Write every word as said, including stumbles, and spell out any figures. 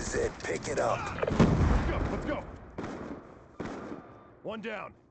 exit. Pick it up. Let's go, let's go. One down.